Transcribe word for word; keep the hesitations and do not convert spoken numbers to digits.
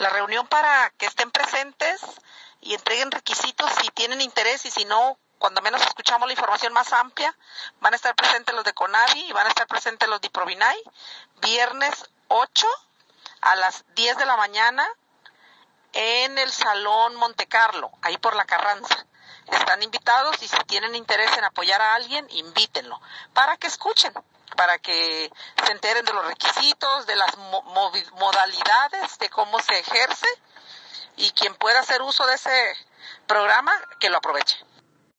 La reunión para que estén presentes y entreguen requisitos si tienen interés, y si no, cuando menos escuchamos la información más amplia, van a estar presentes los de CONAVI y van a estar presentes los de Provinae, viernes ocho a las diez de la mañana en el Salón Monte Carlo, ahí por la Carranza. Están invitados, y si tienen interés en apoyar a alguien, invítenlo, para que escuchen, para que se enteren de los requisitos, de las mo- modalidades, de cómo se ejerce, y quien pueda hacer uso de ese programa, que lo aproveche.